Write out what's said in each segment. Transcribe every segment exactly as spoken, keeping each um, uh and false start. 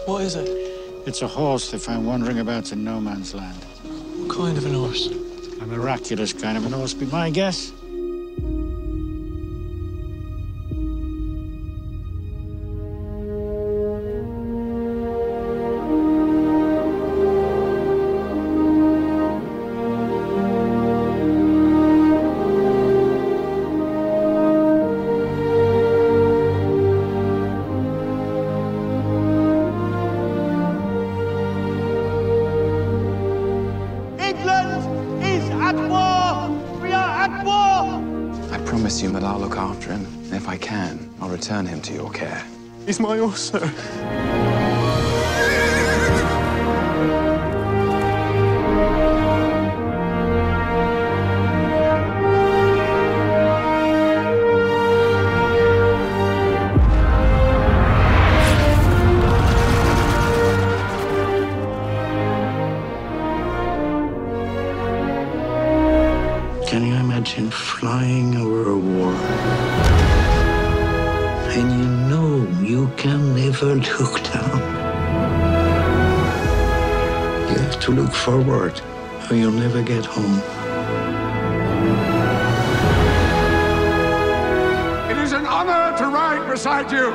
What is it? It's a horse they found wandering about in no man's land. What kind of an horse? A miraculous kind of an horse, be my guess. England is at war! We are at war! I promise you that I'll look after him. And if I can, I'll return him to your care. He's my horse, sir. Can you imagine flying over a war? And you know you can never look down. You have to look forward, or you'll never get home. It is an honor to ride beside you.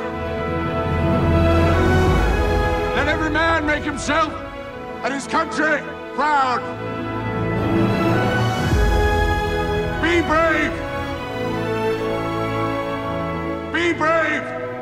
Let every man make himself and his country proud. Be brave! Be brave!